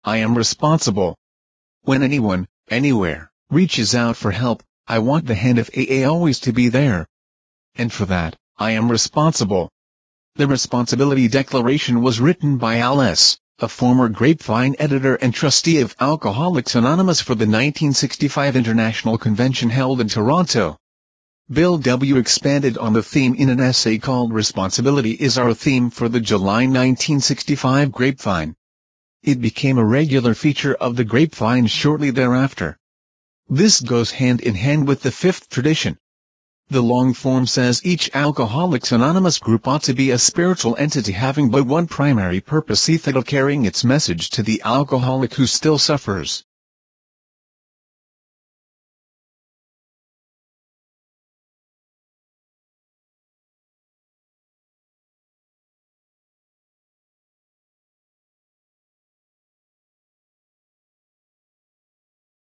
I am responsible. When anyone, anywhere, reaches out for help, I want the hand of AA always to be there. And for that, I am responsible. The Responsibility Declaration was written by Al S., a former Grapevine editor and trustee of Alcoholics Anonymous for the 1965 International Convention held in Toronto. Bill W. expanded on the theme in an essay called Responsibility is Our Theme for the July 1965 Grapevine. It became a regular feature of the Grapevine shortly thereafter. This goes hand in hand with the fifth tradition. The long form says each Alcoholics Anonymous group ought to be a spiritual entity having but one primary purpose: carrying its message to the alcoholic who still suffers.